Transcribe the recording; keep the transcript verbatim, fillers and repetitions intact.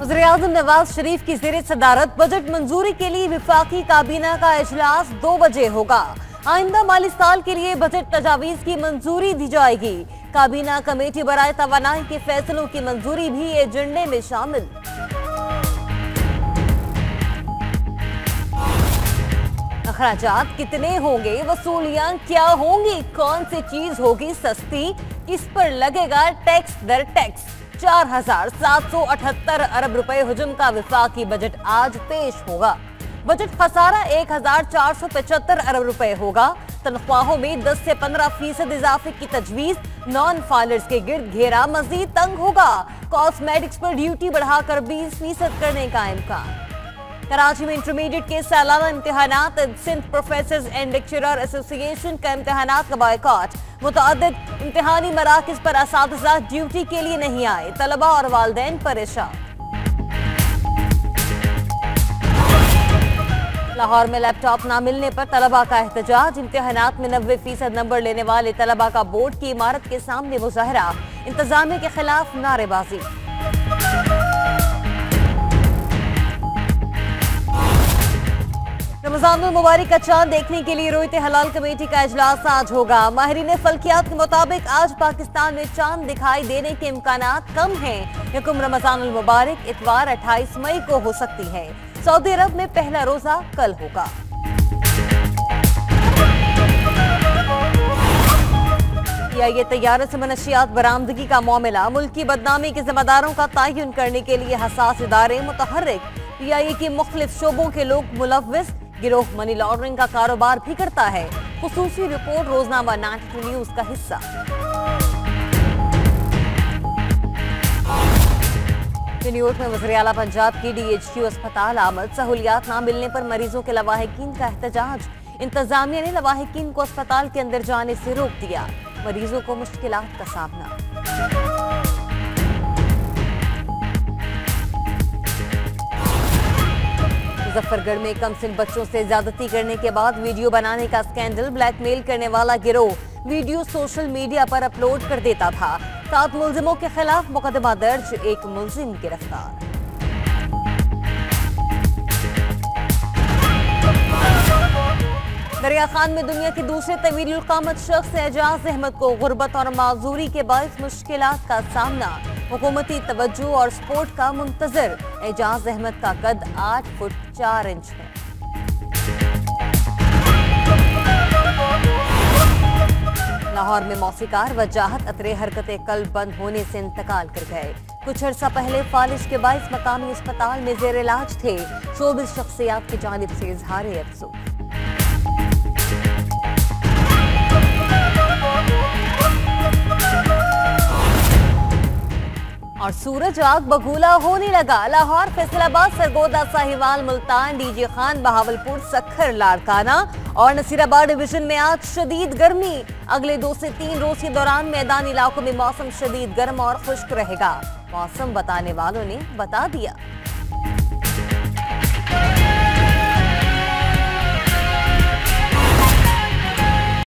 वज़ीर-ए-आज़म नवाज शरीफ की ज़ेरे सदारत बजट मंजूरी के लिए विफाकी काबीना का इजलास दो बजे होगा। आइंदा माली साल के लिए बजट तजावीज़ की मंजूरी दी जाएगी। काबीना कमेटी बराए तवानाई के फैसलों की मंजूरी भी एजेंडे में शामिल। अखराजात कितने होंगे, वसूलियां क्या होंगी, कौन सी चीज होगी सस्ती, किस पर लगेगा टैक्स दर टैक्स। चार हजार सात सौ अठहत्तर अरब रुपए हुजूम का विफाकी बजट आज पेश होगा। बजट खसारा एक हजार चार सौ पचहत्तर अरब रुपए होगा। तनख्वाहों में दस से पंद्रह फीसद इजाफे की तजवीज। नॉन फाइलर्स के गिर्द घेरा मजीद तंग होगा। कॉस्मेटिक्स पर ड्यूटी बढ़ाकर बीस फीसद करने का इम्कान। कराची में इंटरमीडिएट के सालाना इम्तिहानात। Sindh professors and lecturer association का इम्तिहानात का बायकॉट। मुतअद्दिद इम्तिहानी मराकिज पर असातिज़ा ड्यूटी के लिए नहीं आए। तलबा और वालिदैन परेशान। लाहौर में लैपटॉप ना मिलने पर तलबा का एहतजाज। इम्तिहानात में नब्बे फीसद नंबर लेने वाले तलबा का बोर्ड की इमारत के सामने मुजाहरा। इंतजामिया के खिलाफ नारेबाजी। रमजान मुबारक का चांद देखने के लिए रोयत हलाल कमेटी का इजलास आज होगा। माहिरीन फल्कियात के मुताबिक आज पाकिस्तान में चांद दिखाई देने के इम्कानात कम हैं। यकुम रमजान मुबारक इतवार अट्ठाईस मई को हो सकती है। सऊदी अरब में पहला रोजा कल होगा। ये तैयारे से मनशियात बरामदगी का मामला। मुल्क की बदनामी के जिम्मेदारों का तयन करने के लिए हसास इदारे मुतहर्रिक। पीआईए की मुख्तलिफ शोबों के लोग मुलव्विस। गिरोह मनी लॉन्ड्रिंग का कारोबार भी करता है। खुसूसी रिपोर्ट रोजनामा बानवे न्यूज का हिस्सा। न्यूयॉर्क में वज़ीर आला पंजाब की डीएचक्यू अस्पताल आमद। सहूलियात न मिलने पर मरीजों के लवाहिकीन का एहतजाज। इंतजामिया ने लवाहिकीन को अस्पताल के अंदर जाने से रोक दिया। मरीजों को मुश्किलात का सामना। मुजफ्फरगढ़ में कम सिन बच्चों से ज्यादती करने के बाद वीडियो बनाने का स्कैंडल। ब्लैकमेल करने वाला गिरोह वीडियो सोशल मीडिया पर अपलोड कर देता था। सात मुलजिमों के खिलाफ मुकदमा दर्ज। एक मुलजिम गिरफ्तार। दरिया खान में दुनिया के दूसरे तवील क़ामत शख्स एजाज अहमद को गुर्बत और माजूरी के बायस मुश्किलात का सामना। हुकूमती तवज्जो और सपोर्ट का मुंतजर। एजाज अहमद का कद आठ फुट चार इंच है। लाहौर में मौसीकार वजाहत अतरे हरकतें कल बंद होने से इंतकाल कर गए। कुछ अर्सा पहले फालिश के बायस मकामी अस्पताल में जेर इलाज थे। चौबीस शख्सियात की जानिब से इजहार अफसोस। और सूरज आग बगूला होने लगा। लाहौर, फैसलाबाद, सरगोदा, साहिवाल, मुल्तान, डीजे खान, बहावलपुर, सखर, लाड़काना और नसीराबाद डिवीजन में आज शदीद गर्मी। अगले दो से तीन रोज के दौरान मैदानी इलाकों में मौसम शदीद गर्म और खुश्क रहेगा। मौसम बताने वालों ने बता दिया।